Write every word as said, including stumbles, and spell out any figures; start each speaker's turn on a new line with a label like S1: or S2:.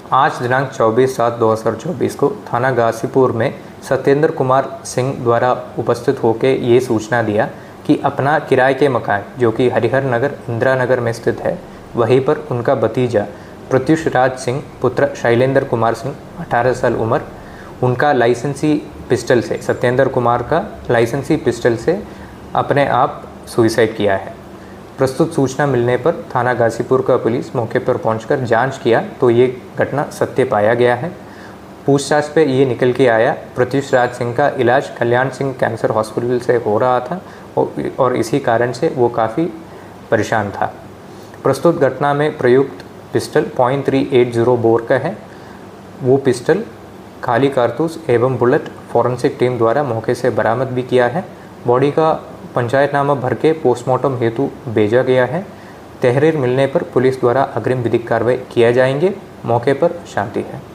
S1: आज दिनांक चौबीस सात दो हज़ार चौबीस को थाना गाजीपुर में सत्येंद्र कुमार सिंह द्वारा उपस्थित होकर ये सूचना दिया कि अपना किराए के मकान जो कि हरिहर नगर इंदिरा नगर में स्थित है, वहीं पर उनका भतीजा प्रत्युष राज सिंह पुत्र शैलेंद्र कुमार सिंह अठारह साल उम्र, उनका लाइसेंसी पिस्टल से सत्येंद्र कुमार का लाइसेंसी पिस्टल से अपने आप सुसाइड किया है। प्रस्तुत सूचना मिलने पर थाना गाजीपुर का पुलिस मौके पर पहुंचकर जांच किया तो ये घटना सत्य पाया गया है। पूछताछ पे ये निकल के आया प्रत्युष राज सिंह का इलाज कल्याण सिंह कैंसर हॉस्पिटल से हो रहा था और इसी कारण से वो काफ़ी परेशान था। प्रस्तुत घटना में प्रयुक्त pistol point three eight zero bore का है। वो पिस्टल खाली कारतूस एवं बुलेट फॉरेंसिक टीम द्वारा मौके से बरामद भी किया है। बॉडी का पंचायतनामा भर के पोस्टमार्टम हेतु भेजा गया है। तहरीर मिलने पर पुलिस द्वारा अग्रिम विधिक कार्रवाई किया जाएंगे। मौके पर शांति है।